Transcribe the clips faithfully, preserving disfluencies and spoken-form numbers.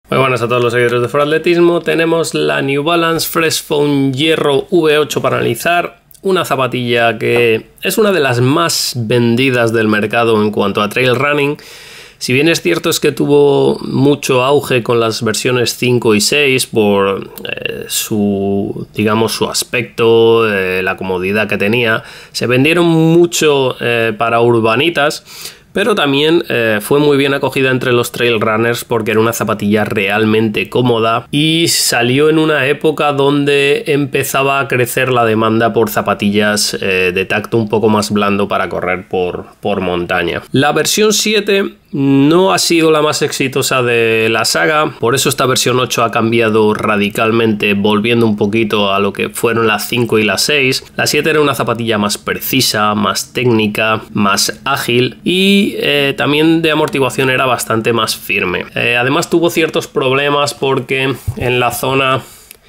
Muy buenas a todos los seguidores de For Atletismo. Tenemos la New Balance Fresh Foam Hierro V ocho para analizar. Una zapatilla que es una de las más vendidas del mercado en cuanto a trail running. Si bien es cierto es que tuvo mucho auge con las versiones cinco y seis por eh, su, digamos, su aspecto, eh, la comodidad que tenía, se vendieron mucho eh, para urbanitas. Pero también eh, fue muy bien acogida entre los trail runners porque era una zapatilla realmente cómoda y salió en una época donde empezaba a crecer la demanda por zapatillas eh, de tacto un poco más blando para correr por, por montaña. La versión siete no ha sido la más exitosa de la saga, por eso esta versión ocho ha cambiado radicalmente, volviendo un poquito a lo que fueron las cinco y las seis. La siete era una zapatilla más precisa, más técnica, más ágil y eh, también de amortiguación era bastante más firme. Eh, además tuvo ciertos problemas porque en la zona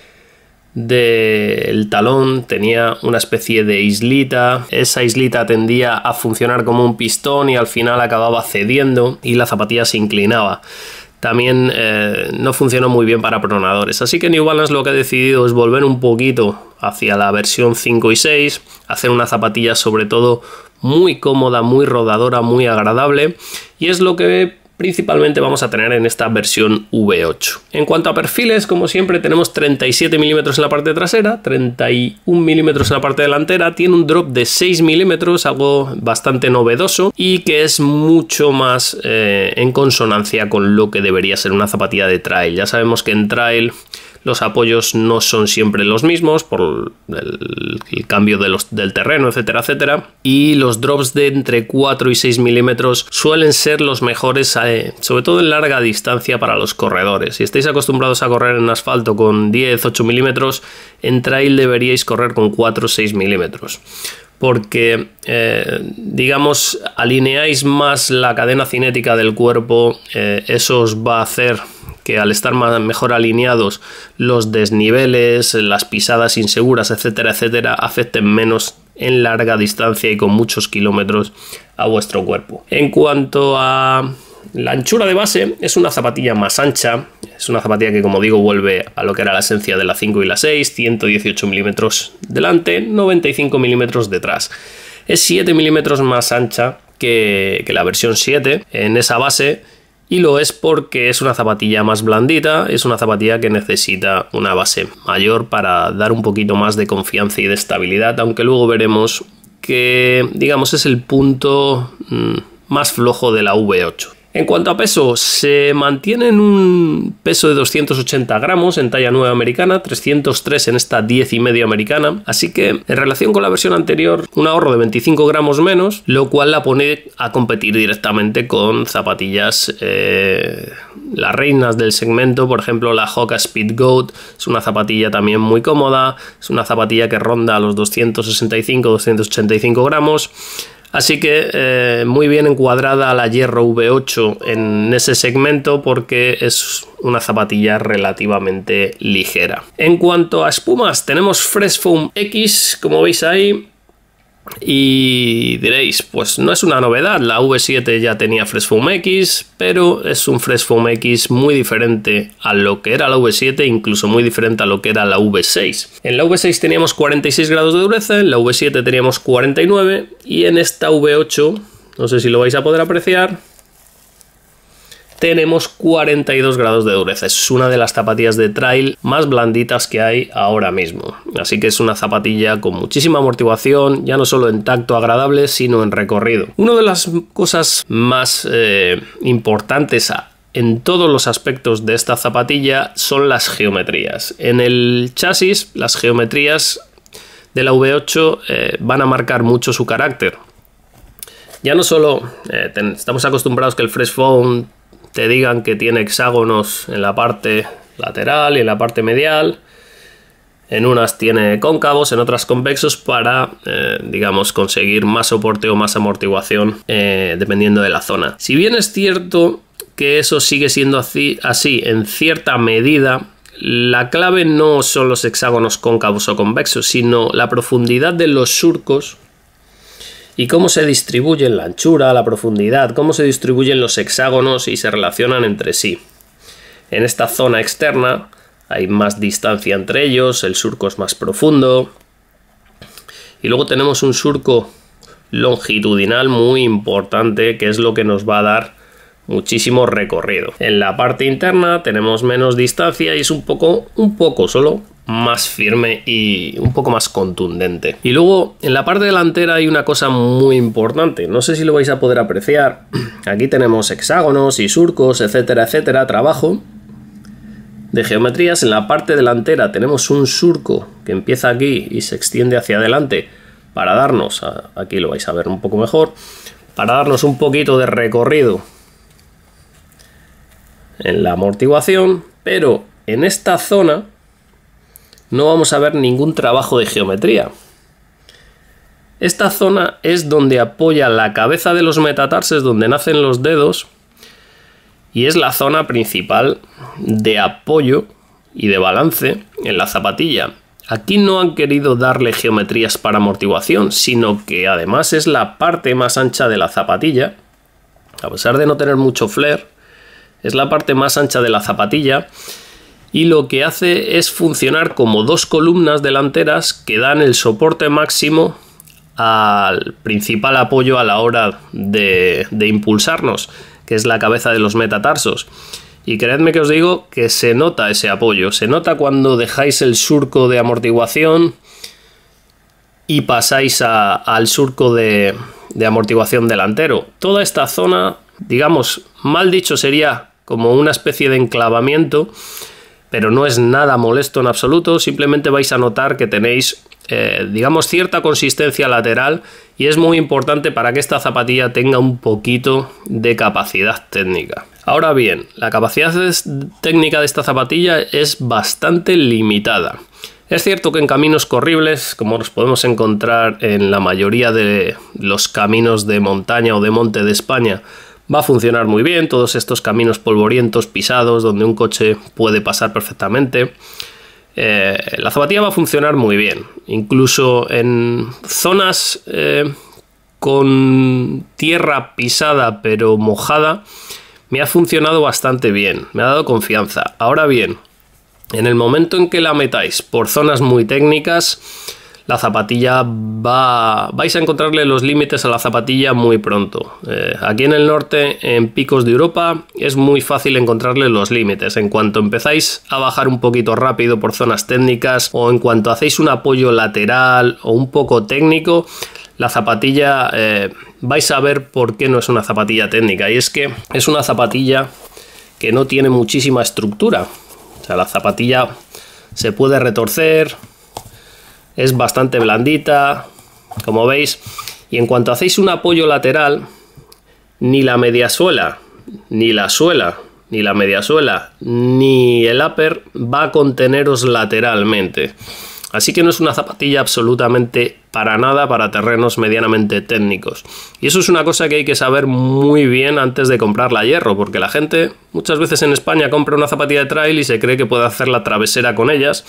del talón tenía una especie de islita. Esa islita tendía a funcionar como un pistón y al final acababa cediendo y la zapatilla se inclinaba. También eh, no funcionó muy bien para pronadores, así que New Balance lo que ha decidido es volver un poquito hacia la versión cinco y seis, hacer una zapatilla sobre todo muy cómoda, muy rodadora, muy agradable, y es lo que principalmente vamos a tener en esta versión V ocho. En cuanto a perfiles, como siempre, tenemos treinta y siete milímetros en la parte trasera, treinta y un milímetros en la parte delantera, tiene un drop de seis milímetros, algo bastante novedoso y que es mucho más eh, en consonancia con lo que debería ser una zapatilla de trail. Ya sabemos que en trail los apoyos no son siempre los mismos por el, el cambio de los, del terreno, etcétera, etcétera. Y los drops de entre cuatro y seis milímetros suelen ser los mejores, eh, sobre todo en larga distancia para los corredores. Si estáis acostumbrados a correr en asfalto con diez, ocho milímetros, en trail deberíais correr con cuatro o seis milímetros. Porque, eh, digamos, alineáis más la cadena cinética del cuerpo, eh, eso os va a hacer que al estar más, mejor alineados los desniveles, las pisadas inseguras, etcétera, etcétera, afecten menos en larga distancia y con muchos kilómetros a vuestro cuerpo. En cuanto a la anchura de base, es una zapatilla más ancha, es una zapatilla que, como digo, vuelve a lo que era la esencia de la cinco y la seis, ciento dieciocho milímetros delante, noventa y cinco milímetros detrás. Es siete milímetros más ancha que, que la versión siete en esa base, y lo es porque es una zapatilla más blandita, es una zapatilla que necesita una base mayor para dar un poquito más de confianza y de estabilidad, aunque luego veremos que, digamos, es el punto mmm, más flojo de la V ocho. En cuanto a peso, se mantiene en un peso de doscientos ochenta gramos en talla nueve americana, trescientos tres en esta diez y medio americana, así que en relación con la versión anterior, un ahorro de veinticinco gramos menos, lo cual la pone a competir directamente con zapatillas, eh, las reinas del segmento, por ejemplo la Hoka Speed Goat, es una zapatilla también muy cómoda, es una zapatilla que ronda los doscientos sesenta y cinco a doscientos ochenta y cinco gramos. Así que eh, muy bien encuadrada la Hierro V ocho en ese segmento porque es una zapatilla relativamente ligera. En cuanto a espumas, tenemos Fresh Foam X, como veis ahí. Y diréis, pues no es una novedad, la V siete ya tenía Fresh Foam X, pero es un Fresh Foam X muy diferente a lo que era la V siete, incluso muy diferente a lo que era la V seis. En la V seis teníamos cuarenta y seis grados de dureza, en la V siete teníamos cuarenta y nueve y en esta V ocho, no sé si lo vais a poder apreciar, tenemos cuarenta y dos grados de dureza. Es una de las zapatillas de trail más blanditas que hay ahora mismo. Así que es una zapatilla con muchísima amortiguación, ya no solo en tacto agradable, sino en recorrido. Una de las cosas más eh, importantes a en todos los aspectos de esta zapatilla son las geometrías. En el chasis, las geometrías de la V ocho eh, van a marcar mucho su carácter. Ya no solo eh, ten, estamos acostumbrados que el Fresh Foam te digan que tiene hexágonos en la parte lateral y en la parte medial. En unas tiene cóncavos, en otras convexos para, eh, digamos, conseguir más soporte o más amortiguación eh, dependiendo de la zona. Si bien es cierto que eso sigue siendo así, así en cierta medida, la clave no son los hexágonos cóncavos o convexos, sino la profundidad de los surcos y cómo se distribuyen la anchura, la profundidad, cómo se distribuyen los hexágonos y se relacionan entre sí. En esta zona externa hay más distancia entre ellos, el surco es más profundo. Y luego tenemos un surco longitudinal muy importante, que es lo que nos va a dar muchísimo recorrido. En la parte interna tenemos menos distancia y es un poco, un poco solo más firme y un poco más contundente. Y luego en la parte delantera hay una cosa muy importante, no sé si lo vais a poder apreciar. Aquí tenemos hexágonos y surcos, etcétera, etcétera, trabajo de geometrías. En la parte delantera tenemos un surco que empieza aquí y se extiende hacia adelante para darnos, aquí lo vais a ver un poco mejor, para darnos un poquito de recorrido en la amortiguación, pero en esta zona no vamos a ver ningún trabajo de geometría. Esta zona es donde apoya la cabeza de los metatarses, donde nacen los dedos, y es la zona principal de apoyo y de balance en la zapatilla. Aquí no han querido darle geometrías para amortiguación, sino que además es la parte más ancha de la zapatilla. A pesar de no tener mucho flair, es la parte más ancha de la zapatilla y lo que hace es funcionar como dos columnas delanteras que dan el soporte máximo al principal apoyo a la hora de, de impulsarnos, que es la cabeza de los metatarsos. Y creedme que os digo que se nota ese apoyo, se nota cuando dejáis el surco de amortiguación y pasáis a, al surco de, de amortiguación delantero. Toda esta zona, digamos, mal dicho sería como una especie de enclavamiento, pero no es nada molesto en absoluto, simplemente vais a notar que tenéis, eh, digamos, cierta consistencia lateral y es muy importante para que esta zapatilla tenga un poquito de capacidad técnica. Ahora bien, la capacidad técnica de esta zapatilla es bastante limitada. Es cierto que en caminos corribles, como los podemos encontrar en la mayoría de los caminos de montaña o de monte de España, va a funcionar muy bien, todos estos caminos polvorientos, pisados, donde un coche puede pasar perfectamente. Eh, la zapatilla va a funcionar muy bien, incluso en zonas eh, con tierra pisada pero mojada, me ha funcionado bastante bien, me ha dado confianza. Ahora bien, en el momento en que la metáis por zonas muy técnicas, la zapatilla va... vais a encontrarle los límites a la zapatilla muy pronto. Eh, aquí en el norte, en picos de Europa, es muy fácil encontrarle los límites. En cuanto empezáis a bajar un poquito rápido por zonas técnicas o en cuanto hacéis un apoyo lateral o un poco técnico, la zapatilla eh, vais a ver por qué no es una zapatilla técnica. Y es que es una zapatilla que no tiene muchísima estructura. O sea, la zapatilla se puede retorcer, es bastante blandita, como veis, y en cuanto hacéis un apoyo lateral, ni la media suela, ni la suela, ni la media suela, ni el upper va a conteneros lateralmente. Así que no es una zapatilla absolutamente para nada para terrenos medianamente técnicos. Y eso es una cosa que hay que saber muy bien antes de comprarla a hierro, porque la gente muchas veces en España compra una zapatilla de trail y se cree que puede hacer la travesera con ellas,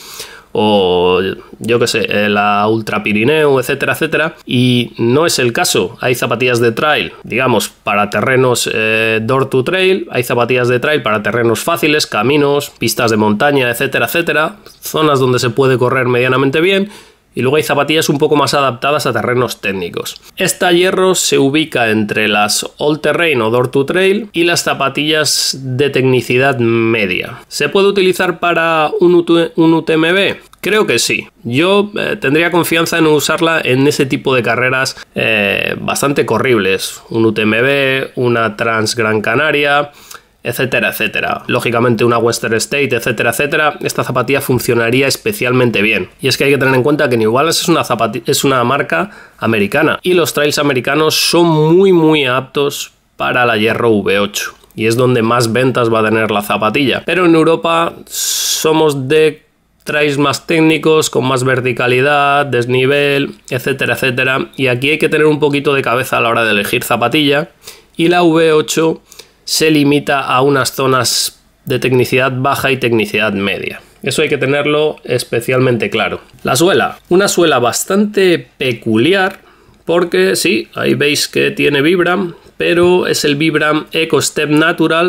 o yo que sé, la Ultra Pirineo, etcétera, etcétera, y no es el caso. Hay zapatillas de trail, digamos, para terrenos eh, door to trail, hay zapatillas de trail para terrenos fáciles, caminos, pistas de montaña, etcétera, etcétera, zonas donde se puede correr medianamente bien, y luego hay zapatillas un poco más adaptadas a terrenos técnicos. Esta hierro se ubica entre las all terrain o door to trail y las zapatillas de tecnicidad media. ¿Se puede utilizar para un U T M B? Creo que sí. Yo eh, tendría confianza en usarla en ese tipo de carreras eh, bastante corribles. Un U T M B, una Trans Gran Canaria, etcétera, etcétera. Lógicamente una Western State, etcétera, etcétera. Esta zapatilla funcionaría especialmente bien. Y es que hay que tener en cuenta que New Balance es una, es una marca americana y los trails americanos son muy muy aptos para la hierro V ocho y es donde más ventas va a tener la zapatilla. Pero en Europa somos de trails más técnicos, con más verticalidad, desnivel, etcétera, etcétera. Y aquí hay que tener un poquito de cabeza a la hora de elegir zapatilla. Y la V ocho se limita a unas zonas de tecnicidad baja y tecnicidad media. Eso hay que tenerlo especialmente claro. La suela, una suela bastante peculiar porque sí, ahí veis que tiene Vibram, pero es el Vibram Eco Step Natural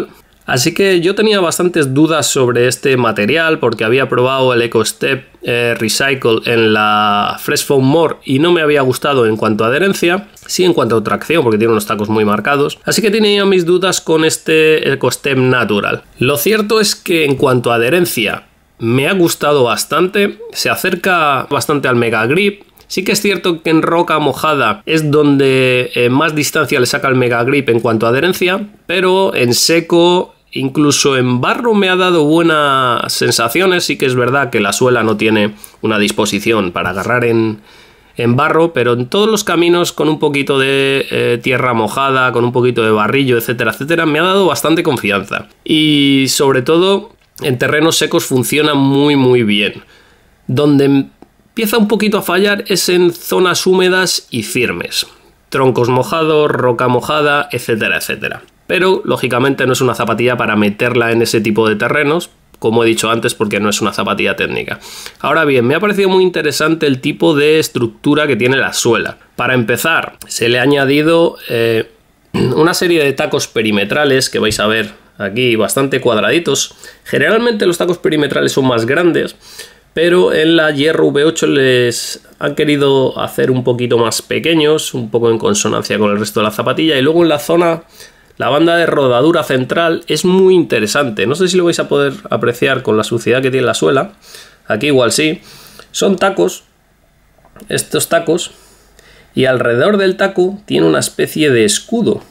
Así que yo tenía bastantes dudas sobre este material porque había probado el EcoStep eh, Recycle en la Fresh Foam More y no me había gustado en cuanto a adherencia, sí en cuanto a tracción porque tiene unos tacos muy marcados, así que tenía mis dudas con este EcoStep Natural. Lo cierto es que en cuanto a adherencia me ha gustado bastante, se acerca bastante al Mega Grip. Sí que es cierto que en roca mojada es donde eh, más distancia le saca el Mega Grip en cuanto a adherencia, pero en seco, incluso en barro me ha dado buenas sensaciones. Sí que es verdad que la suela no tiene una disposición para agarrar en, en barro, pero en todos los caminos con un poquito de eh, tierra mojada, con un poquito de barrillo, etcétera, etcétera, me ha dado bastante confianza. Y sobre todo en terrenos secos funciona muy muy bien. Donde empieza un poquito a fallar es en zonas húmedas y firmes, troncos mojados, roca mojada, etcétera, etcétera. Pero lógicamente no es una zapatilla para meterla en ese tipo de terrenos, como he dicho antes, porque no es una zapatilla técnica. Ahora bien, me ha parecido muy interesante el tipo de estructura que tiene la suela. Para empezar, se le ha añadido eh, una serie de tacos perimetrales que vais a ver aquí bastante cuadraditos. Generalmente los tacos perimetrales son más grandes, pero en la Hierro V ocho les han querido hacer un poquito más pequeños, un poco en consonancia con el resto de la zapatilla. Y luego en la zona, la banda de rodadura central es muy interesante. No sé si lo vais a poder apreciar con la suciedad que tiene la suela. Aquí igual sí. Son tacos, estos tacos, y alrededor del taco tiene una especie de escudo.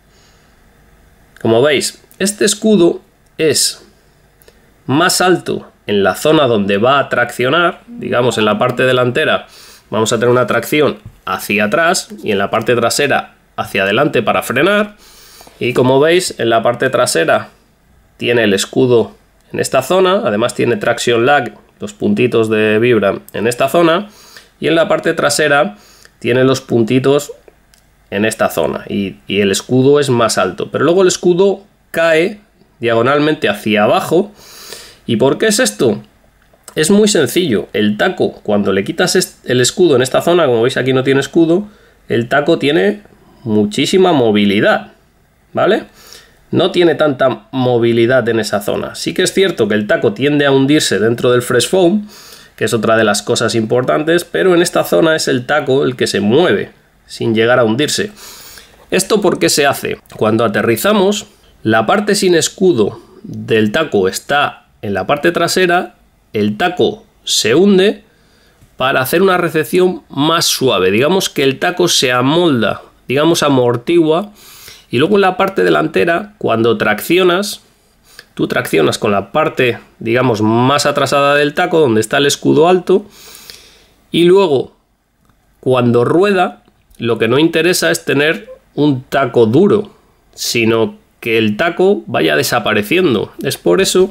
Como veis, este escudo es más alto en la zona donde va a traccionar, digamos en la parte delantera vamos a tener una tracción hacia atrás y en la parte trasera hacia adelante para frenar, y como veis en la parte trasera tiene el escudo en esta zona, además tiene traction lag, los puntitos de Vibram en esta zona, y en la parte trasera tiene los puntitos en esta zona y, y el escudo es más alto, pero luego el escudo cae diagonalmente hacia abajo. ¿Y por qué es esto? Es muy sencillo. El taco, cuando le quitas el escudo en esta zona, como veis aquí no tiene escudo, el taco tiene muchísima movilidad, ¿vale? No tiene tanta movilidad en esa zona. Sí que es cierto que el taco tiende a hundirse dentro del Fresh Foam, que es otra de las cosas importantes, pero en esta zona es el taco el que se mueve, sin llegar a hundirse. ¿Esto por qué se hace? Cuando aterrizamos, la parte sin escudo del taco está en la parte trasera, el taco se hunde para hacer una recepción más suave. Digamos que el taco se amolda, digamos amortigua, y luego en la parte delantera, cuando traccionas, tú traccionas con la parte, digamos, más atrasada del taco, donde está el escudo alto, y luego, cuando rueda, lo que no interesa es tener un taco duro, sino que el taco vaya desapareciendo. Es por eso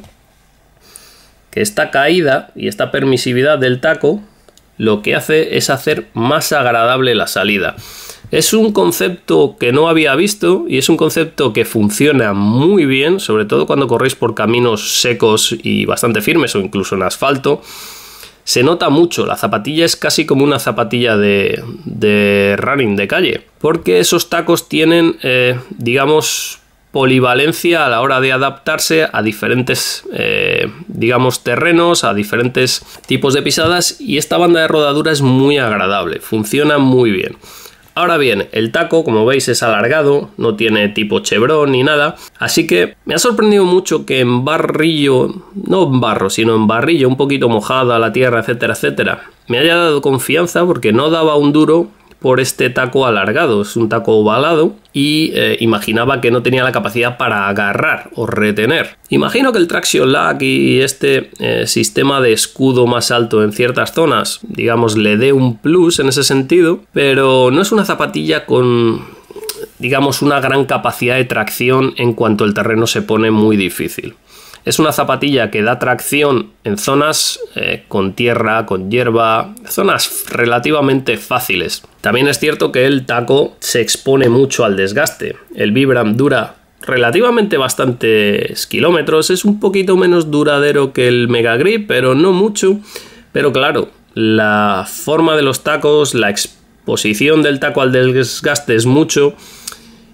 que esta caída y esta permisividad del taco lo que hace es hacer más agradable la salida. Es un concepto que no había visto y es un concepto que funciona muy bien, sobre todo cuando corréis por caminos secos y bastante firmes o incluso en asfalto. Se nota mucho, la zapatilla es casi como una zapatilla de, de running de calle, porque esos tacos tienen, eh, digamos, polivalencia a la hora de adaptarse a diferentes, eh, digamos, terrenos, a diferentes tipos de pisadas, y esta banda de rodadura es muy agradable, funciona muy bien. Ahora bien, el taco, como veis, es alargado, no tiene tipo chevron ni nada, así que me ha sorprendido mucho que en barrillo, no en barro, sino en barrillo, un poquito mojada la tierra, etcétera, etcétera, me haya dado confianza porque no daba un duro por este taco alargado. Es un taco ovalado y eh, imaginaba que no tenía la capacidad para agarrar o retener. Imagino que el traction lag y este eh, sistema de escudo más alto en ciertas zonas, digamos, le dé un plus en ese sentido, pero no es una zapatilla con, digamos, una gran capacidad de tracción en cuanto el terreno se pone muy difícil. Es una zapatilla que da tracción en zonas eh, con tierra, con hierba, zonas relativamente fáciles. También es cierto que el taco se expone mucho al desgaste. El Vibram dura relativamente bastantes kilómetros, es un poquito menos duradero que el Mega Grip, pero no mucho. Pero claro, la forma de los tacos, la exposición del taco al desgaste es mucho.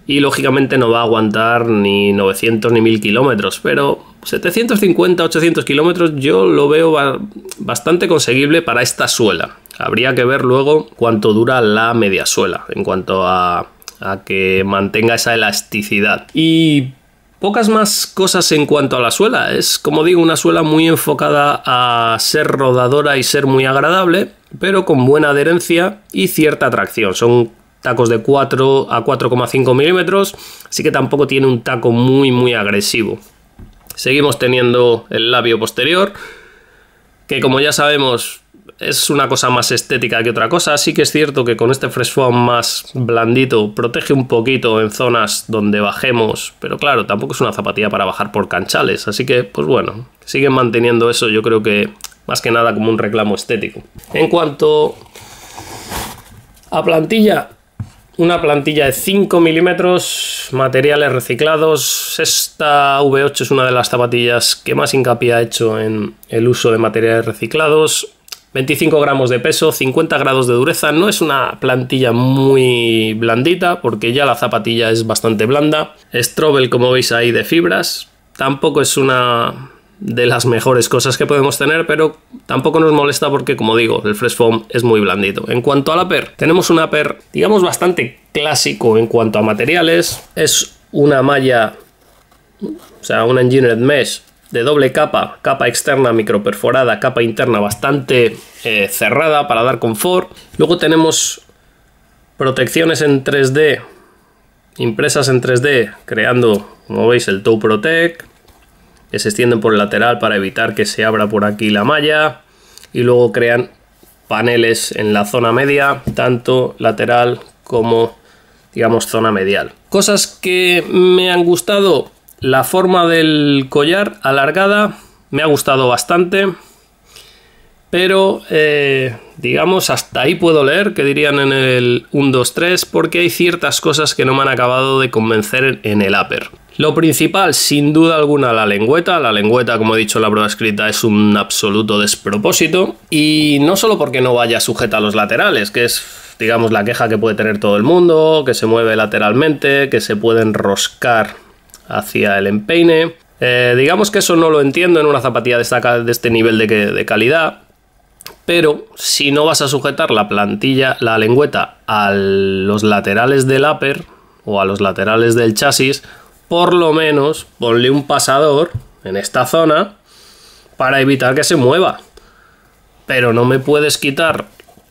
y lógicamente no va a aguantar ni novecientos ni mil kilómetros, pero setecientos cincuenta, ochocientos kilómetros yo lo veo bastante conseguible para esta suela. Habría que ver luego cuánto dura la media suela en cuanto a, a que mantenga esa elasticidad. Y pocas más cosas en cuanto a la suela. Es, como digo, una suela muy enfocada a ser rodadora y ser muy agradable, pero con buena adherencia y cierta tracción. Son tacos de cuatro a cuatro coma cinco milímetros, así que tampoco tiene un taco muy muy agresivo. Seguimos teniendo el labio posterior, que como ya sabemos es una cosa más estética que otra cosa. Sí que es cierto que con este Fresh Foam más blandito protege un poquito en zonas donde bajemos, pero claro, tampoco es una zapatilla para bajar por canchales, así que pues bueno, siguen manteniendo eso, yo creo que más que nada como un reclamo estético. En cuanto a plantilla, una plantilla de cinco milímetros, materiales reciclados. Esta V ocho es una de las zapatillas que más hincapié ha hecho en el uso de materiales reciclados. veinticinco gramos de peso, cincuenta grados de dureza. No es una plantilla muy blandita porque ya la zapatilla es bastante blanda. Strobel, como veis ahí, de fibras. Tampoco es una de las mejores cosas que podemos tener, pero tampoco nos molesta porque, como digo, el Fresh Foam es muy blandito. En cuanto al upper, tenemos un upper, digamos, bastante clásico en cuanto a materiales. Es una malla, o sea, una Engineered Mesh de doble capa, capa externa microperforada, capa interna bastante eh, cerrada para dar confort. Luego tenemos protecciones en tres D, impresas en tres D, creando, como veis, el Toe Protect, que se extienden por el lateral para evitar que se abra por aquí la malla, y luego crean paneles en la zona media, tanto lateral como, digamos, zona medial. Cosas que me han gustado: la forma del collar alargada me ha gustado bastante, pero eh, digamos, hasta ahí puedo leer, que dirían en el uno, dos, tres, porque hay ciertas cosas que no me han acabado de convencer en el upper. Lo principal, sin duda alguna, la lengüeta. La lengüeta, como he dicho en la prueba escrita, es un absoluto despropósito, y no solo porque no vaya sujeta a los laterales, que es, digamos, la queja que puede tener todo el mundo, que se mueve lateralmente, que se puede enroscar hacia el empeine. Eh, digamos que eso no lo entiendo en una zapatilla de, esta, de este nivel de, de calidad, pero si no vas a sujetar la plantilla, la lengüeta, a los laterales del upper o a los laterales del chasis, por lo menos ponle un pasador en esta zona para evitar que se mueva. Pero no me puedes quitar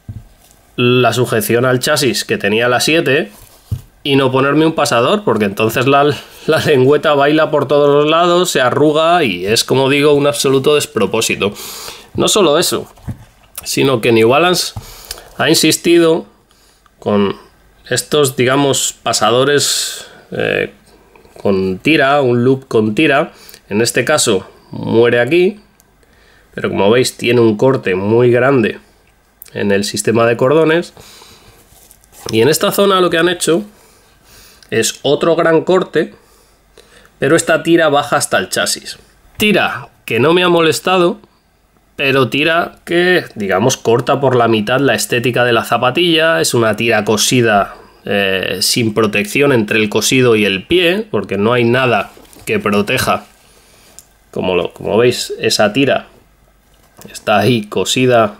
la sujeción al chasis que tenía la siete y no ponerme un pasador, porque entonces la, la lengüeta baila por todos los lados, se arruga y es, como digo, un absoluto despropósito. No solo eso, sino que New Balance ha insistido con estos, digamos, pasadores eh, con tira, un loop con tira. En este caso muere aquí, pero como veis tiene un corte muy grande en el sistema de cordones, y en esta zona lo que han hecho es otro gran corte, pero esta tira baja hasta el chasis. Tira que no me ha molestado, pero tira que, digamos, corta por la mitad la estética de la zapatilla. Es una tira cosida eh, sin protección entre el cosido y el pie, porque no hay nada que proteja. Como, lo, como veis, esa tira está ahí cosida.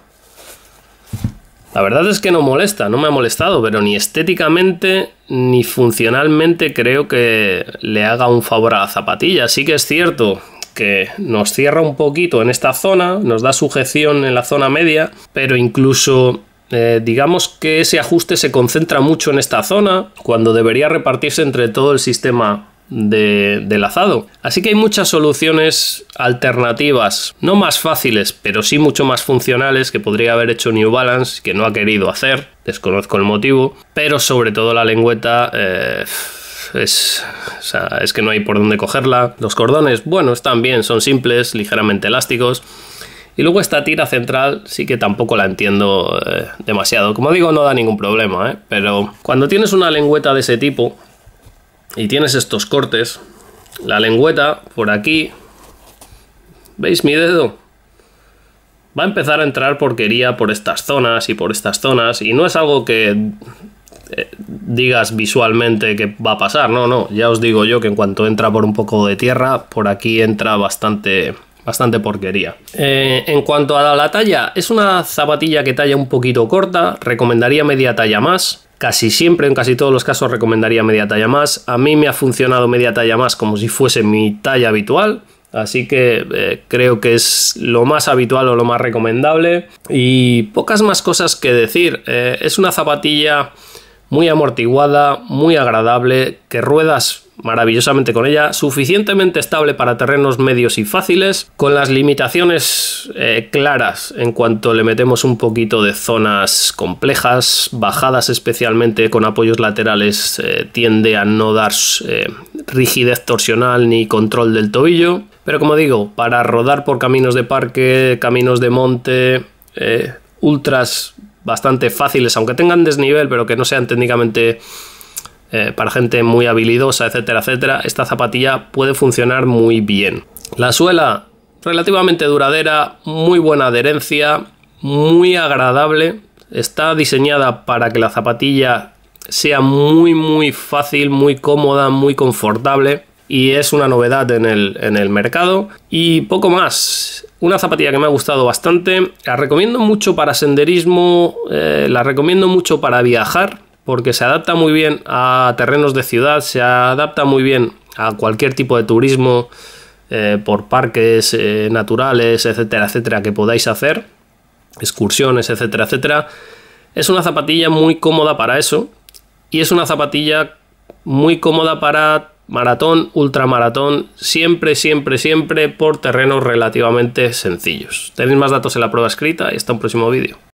La verdad es que no molesta, no me ha molestado, pero ni estéticamente ni funcionalmente creo que le haga un favor a la zapatilla. Sí que es cierto que nos cierra un poquito en esta zona, nos da sujeción en la zona media, pero incluso eh, digamos que ese ajuste se concentra mucho en esta zona, cuando debería repartirse entre todo el sistema de, de lazado. Así que hay muchas soluciones alternativas, no más fáciles, pero sí mucho más funcionales, que podría haber hecho New Balance, que no ha querido hacer, desconozco el motivo, pero sobre todo la lengüeta eh, es, o sea, es que no hay por dónde cogerla. Los cordones, bueno, están bien, son simples, ligeramente elásticos. Y luego esta tira central sí que tampoco la entiendo eh, demasiado. Como digo, no da ningún problema, ¿eh? Pero cuando tienes una lengüeta de ese tipo y tienes estos cortes, la lengüeta por aquí, ¿veis mi dedo? Va a empezar a entrar porquería por estas zonas y por estas zonas, y no es algo que eh, digas visualmente que va a pasar. No, no, ya os digo yo que en cuanto entra por un poco de tierra, por aquí entra bastante, bastante porquería. Eh, en cuanto a la talla, es una zapatilla que talla un poquito corta, recomendaría media talla más. Casi siempre, en casi todos los casos, recomendaría media talla más. A mí me ha funcionado media talla más como si fuese mi talla habitual. Así que eh, creo que es lo más habitual o lo más recomendable. Y pocas más cosas que decir. Eh, es una zapatilla muy amortiguada, muy agradable, que ruedas maravillosamente con ella, suficientemente estable para terrenos medios y fáciles, con las limitaciones eh, claras en cuanto le metemos un poquito de zonas complejas, bajadas especialmente con apoyos laterales, eh, tiende a no dar eh, rigidez torsional ni control del tobillo, pero como digo, para rodar por caminos de parque, caminos de monte, eh, ultras bastante fáciles, aunque tengan desnivel, pero que no sean técnicamente Eh, para gente muy habilidosa, etcétera, etcétera, esta zapatilla puede funcionar muy bien. La suela relativamente duradera, muy buena adherencia, muy agradable, está diseñada para que la zapatilla sea muy muy fácil, muy cómoda, muy confortable, y es una novedad en el, en el mercado. Y poco más. Una zapatilla que me ha gustado bastante, la recomiendo mucho para senderismo, eh, la recomiendo mucho para viajar, porque se adapta muy bien a terrenos de ciudad, se adapta muy bien a cualquier tipo de turismo eh, por parques eh, naturales, etcétera, etcétera, que podáis hacer, excursiones, etcétera, etcétera. Es una zapatilla muy cómoda para eso, y es una zapatilla muy cómoda para maratón, ultramaratón, siempre, siempre, siempre por terrenos relativamente sencillos. Tenéis más datos en la prueba escrita y hasta un próximo vídeo.